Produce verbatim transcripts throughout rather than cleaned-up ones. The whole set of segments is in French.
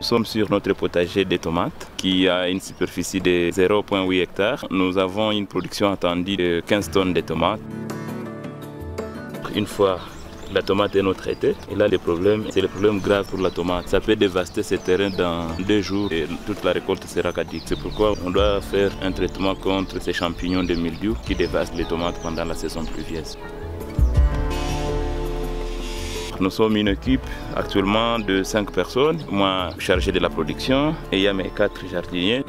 Nous sommes sur notre potager de tomates qui a une superficie de zéro virgule huit hectares. Nous avons une production attendue de quinze tonnes de tomates. Une fois la tomate est non traitée, et là le problème, c'est le problème grave pour la tomate. Ça peut dévaster ce terrain dans deux jours et toute la récolte sera caduque. C'est pourquoi on doit faire un traitement contre ces champignons de mildiou qui dévastent les tomates pendant la saison pluvieuse. Nous sommes une équipe actuellement de cinq personnes, moi chargé de la production et il y a mes quatre jardiniers.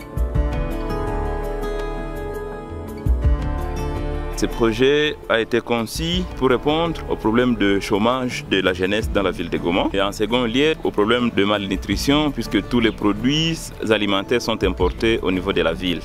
Ce projet a été conçu pour répondre au problème de chômage de la jeunesse dans la ville de Goma et en second lieu au problème de malnutrition puisque tous les produits alimentaires sont importés au niveau de la ville.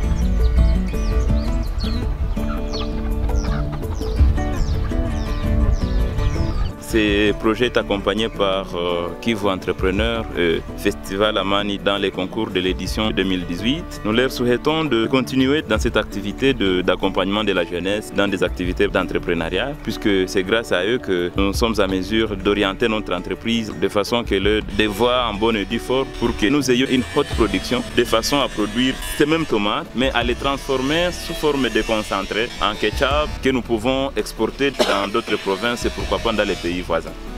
Ce projet est accompagné par euh, Kivu Entrepreneur et Festival Amani dans les concours de l'édition deux mille dix-huit. Nous leur souhaitons de continuer dans cette activité d'accompagnement de, de la jeunesse, dans des activités d'entrepreneuriat, puisque c'est grâce à eux que nous sommes à mesure d'orienter notre entreprise de façon qu'elle ait des voies en bonne et due forme pour que nous ayons une haute production, de façon à produire ces mêmes tomates, mais à les transformer sous forme de concentré en ketchup que nous pouvons exporter dans d'autres provinces et pourquoi pas dans les pays voisins.